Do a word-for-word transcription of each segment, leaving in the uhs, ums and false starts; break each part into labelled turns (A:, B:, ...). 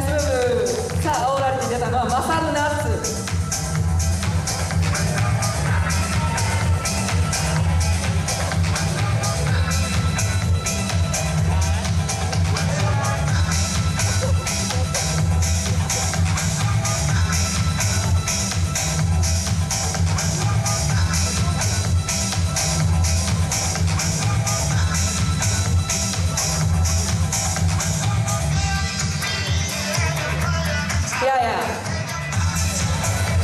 A: スムーブ。さあ、オーラルに出たのはマサルナッツ。いやいや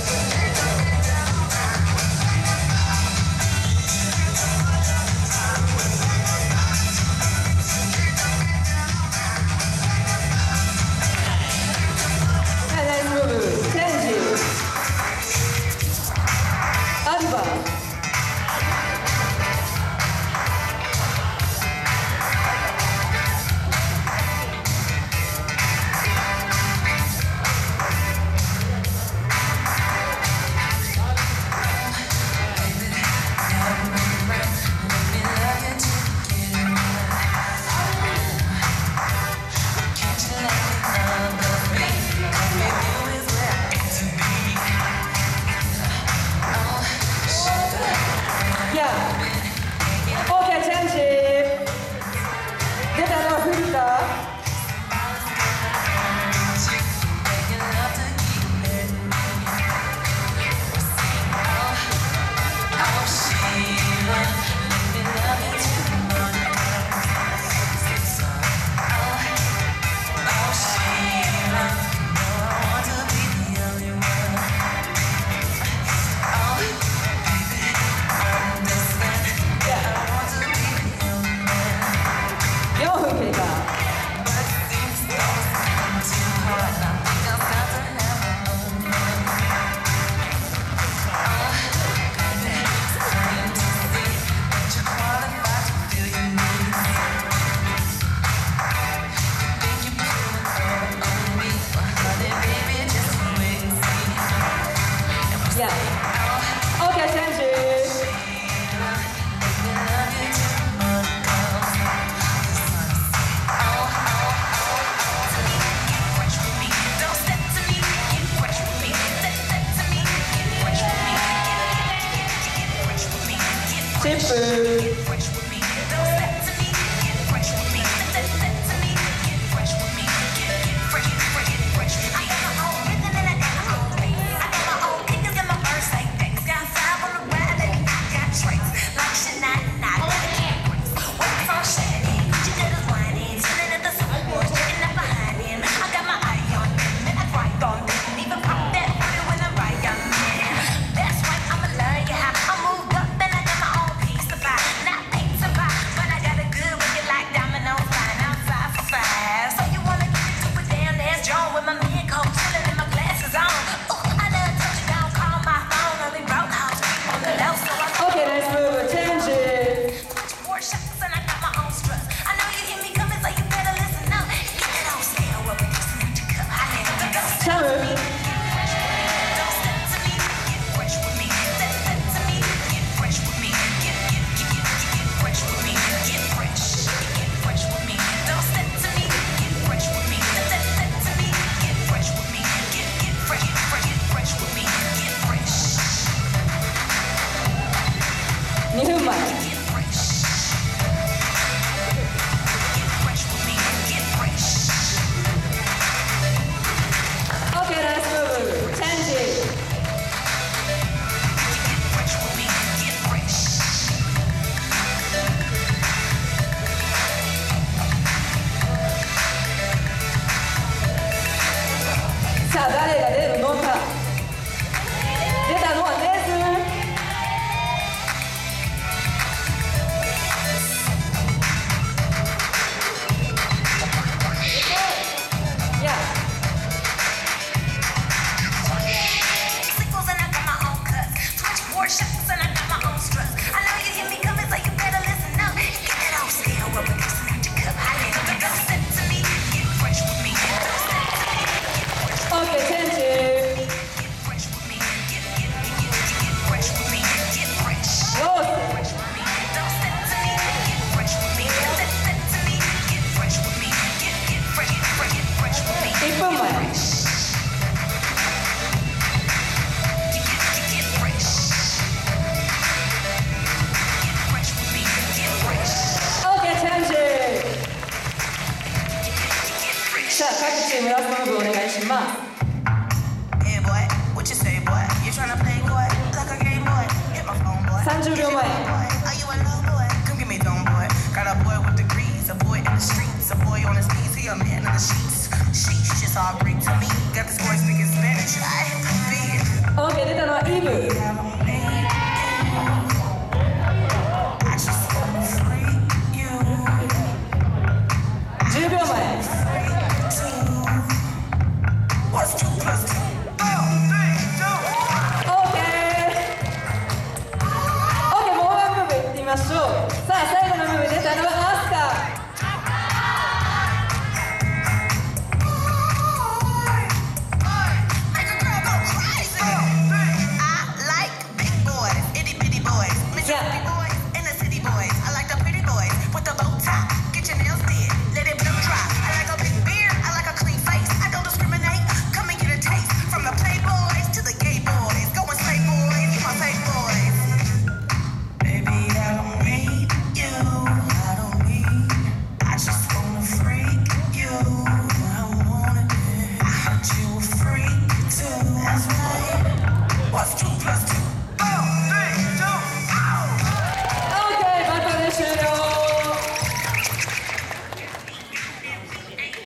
B: tryna play boy, like a game boy. Hit my phone boy.
A: さんじゅうびょうまえ
B: Are you a low boy? Come get me dome boy. Got a boy with degrees, a boy in the streets, a boy on his knees, he a man in the sheets. Sheesh, just all Greek to me. Got this boy speaking Spanish. I fear.
A: OK 出たのはイブ